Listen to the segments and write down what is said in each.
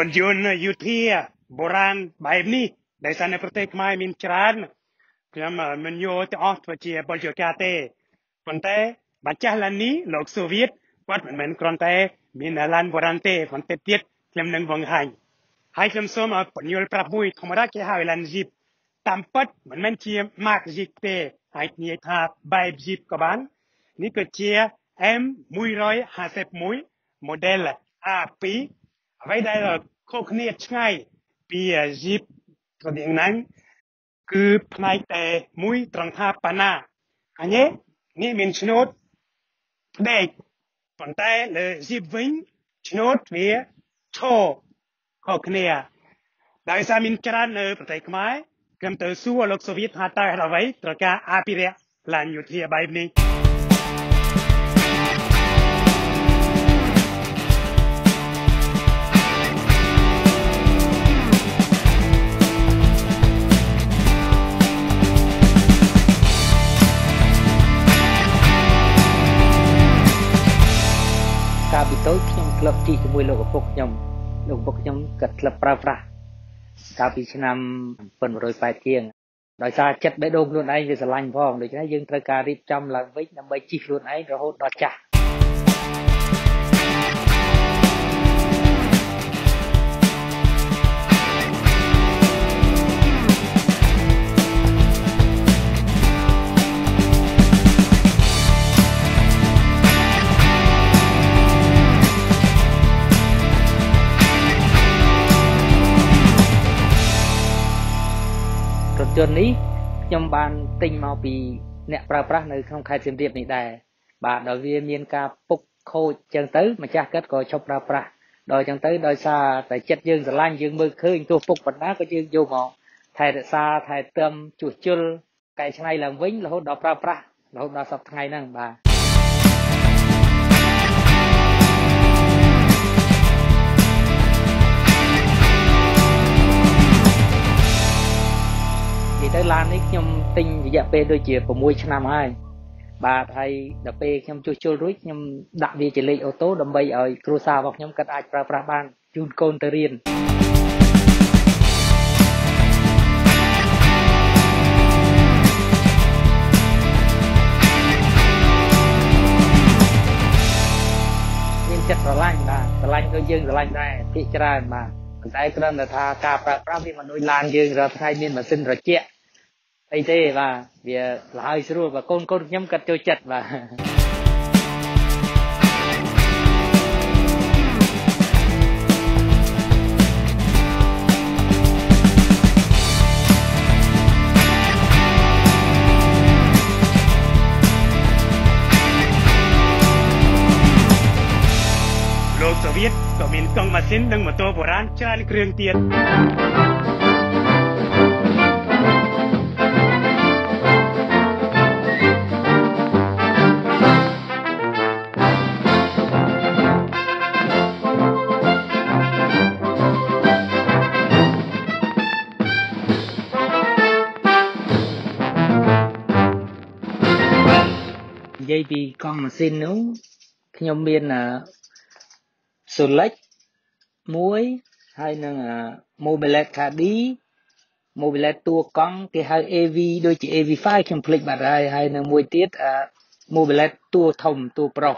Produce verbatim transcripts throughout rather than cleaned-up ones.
ถยนต์ยุทธีโบราณแบบนี้ในสารประเทศไทยมีจราจรខ្ញុំមិនយកទៅអស់ទៅជាបលជកាទេប៉ុន្តែបាចាស់ឡាននេះលោកសូវៀតគាត់មិនមែនគ្រាន់តែមានឡានបុរាណទេប៉ុន្តែទៀតខ្ញុំនឹងបង្ហាញហើយខ្ញុំសូមឲ្យបញ្យល់ប្រាប់មួយធម្មតាគេហៅឡានជីបតាមពិតមិនមែនជា mark ជីបទេហើយនិយាយថាបែបជីបក៏បាននេះគឺជា M មួយห้าสิบเอ็ด model อาร์ ทู អ្វីដែលខុសគ្នាឆ្ងាយពីជីបក៏យ៉ាងហ្នឹងគឺផ្នែកតែមួយត្រង់ថាប៉ាណាអញ្ញេនេះមានឆ្នោតផ្ដេកប៉ុន្តែលើជីបវិញឆ្នោតវាឈរខុសគ្នាដោយសារមានច្រើននៅប្រទេសខ្មែរខ្ញុំទៅសួរលោកសូវៀតថាតើអ្វីត្រូវការអភិរក្សឡានយោធាបែបនេះកាលពីតូចខ្ញុំធ្លាប់ជិះជាមួយលោកឪពុកខ្ញុំលោកឪពុកខ្ញុំក៏ធ្លាប់ប្រើប្រាស់កាលពីឆ្នាំbảy mươi támជាងដោយសារចិត្តបេះដូងខ្លួនឯងវាស្រឡាញ់ផងដូច្នេះយើងត្រូវការរៀបចំឡើងវិញដើម្បីជិះខ្លួនឯងរហូតដល់ចាស់រថយន្តនេះខ្ញុំបានទិញមកពីអ្នកប្រើប្រាស់នៅក្នុងខេត្តសៀមរាបនេះដែរបាទដល់វាមានការពុកខូចចឹងទៅម្ចាស់គាត់ក៏ឈប់ប្រើប្រាស់ដល់ចឹងទៅដោយសារតែចិត្តយើងស្រឡាញ់យើងមើលឃើញទោះពុកប៉ុណ្ណាក៏យើងយកមកថែរក្សាថែទាំជួសជុលកែច្នៃឡើងវិញរហូតដល់ប្រើប្រាស់រហូតដល់សប្តាហ៍ថ្ងៃហ្នឹងបាទទៅឡាននេះខ្ញុំទិញរយៈពេលដូចជាsáuឆ្នាំហើយបាទហើយដល់ពេលខ្ញុំជួសជុលរួចខ្ញុំដាក់វាជាលេខអូតូដើម្បីឲ្យគ្រួសាររបស់ខ្ញុំគាត់អាចប្រើប្រាស់បានជូនកូនទៅរៀនមានចិត្តស្រឡាញ់បាទស្រឡាញ់ដូចយើងស្រឡាញ់ដែរភាគច្រើនបាទប៉ុន្តែគ្រាន់តែថាការប្រើប្រាស់វាមិនដូចឡានយើងរាល់ថ្ងៃមានម៉ាស៊ីនត្រជាក់អីទេបាទវាលហើយស្រួលបាទកូនកូនខ្ញុំគាត់ចូលចិត្តបាទលោកសូវៀតក៏មានកង់ម៉ាស៊ីននិងម៉ូតូបុរាណច្រើនគ្រឿងទៀតនិយាយពីកង់ម៉ាស៊ីននោះខ្ញុំមានសូលិចមួយហើយនឹង mobilette caddy mobilette តួកង់គេហៅ A V ដូចជា A V ห้าខ្ញុំភ្លេចបាត់ហើយហើយនឹងមួយទៀត mobilette តួធំតួប្រុស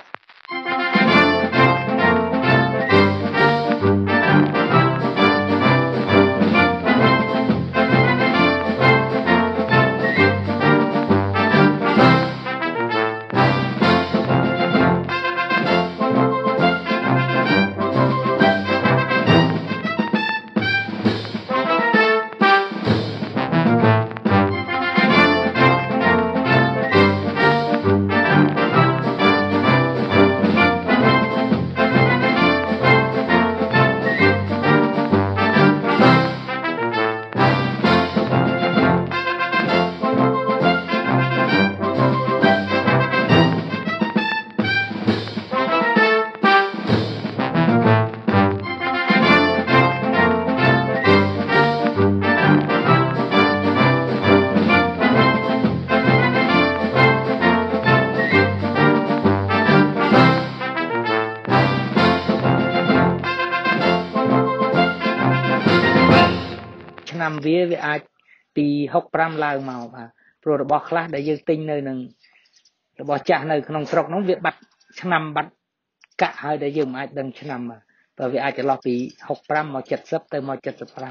វាវាអាចពីหกสิบห้าឡើងមកបាទព្រោះរបស់ខ្លះដែលយើងទិញនៅនឹងរបស់ចាស់នៅក្នុងស្រុកនោះវាបាត់ឆ្នាំបាត់កាក់ហើយដែលយើងមិនអាចដឹងឆ្នាំបាទព្រោះវាអាចចន្លោះពីหกสิบห้าមកเจ็ดสิบទៅមកเจ็ดสิบห้า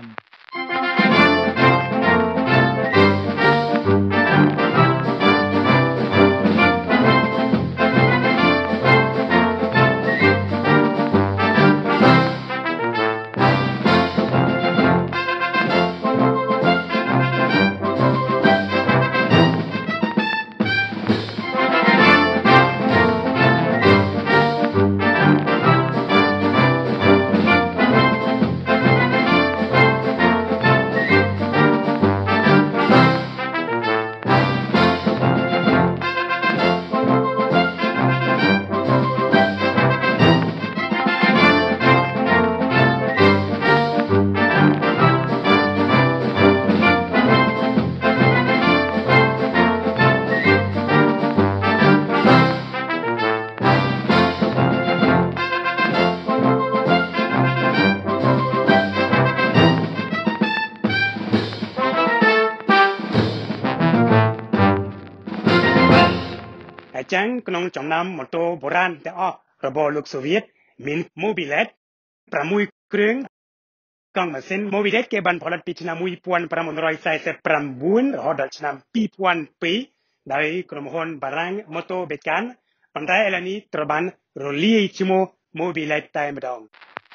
ចឹងក្នុងចំណោមម៉ូតូបុរាណទាំងអស់របស់លោកសូវៀតមាន Mobilet 6គ្រឿងកង់ម៉ាស៊ីន Mobilet គេបានផលិតពីឆ្នាំmột nghìn tám trăm bốn mươi chínរហូតដល់ឆ្នាំhai không không haiដោយក្រុមហ៊ុនបារាំង Moto Becan ប៉ុន្តែឥឡូវនេះត្រូវបានរលាយឈ្មោះ Mobilet តែម្ដង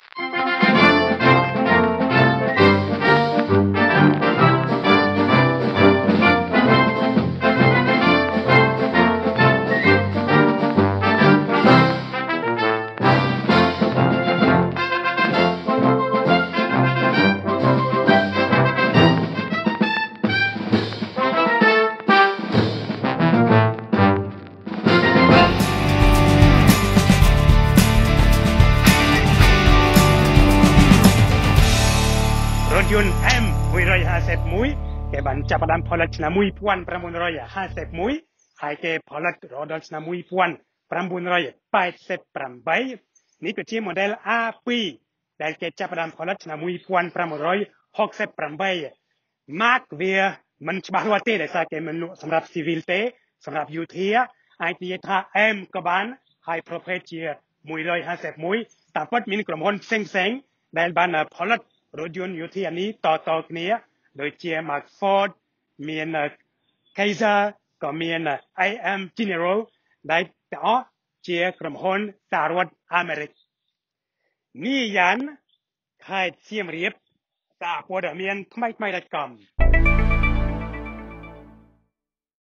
យន្ត M មួយរយห้าสิบเอ็ด គេបានចាប់ផ្ដើមផលិតឆ្នាំmột nghìn tám trăm năm mươi một ហើយគេផលិតរហូតដល់ឆ្នាំmột nghìn tám trăm tám mươi támនេះគឺជា model A two ដែលគេចាប់ផ្ដើមផលិតឆ្នាំmột nghìn tám trăm sáu mươi tám ម៉ាកវាមិនច្បាស់លាស់ទេដោយសារគេមិនលក់សម្រាប់ civil ទេសម្រាប់យោធាអាចនិយាយថា M ក៏បានហើយប្រភេទជាមួយរយห้าสิบเอ็ดតាមពិតមានក្រុមហ៊ុនផ្សេងៗដែលបានផលិតរថយន្តយោធានេះតតគ្នាដូចជា Mark Ford មាន Kaiser ក៏មាន I M General ដែលទាំងអស់ជាក្រុមហ៊ុនសហរដ្ឋអាមេរិកនេះយ៉ាងខេត្តសៀមរាបសារព័ត៌មានថ្មីថ្មី .com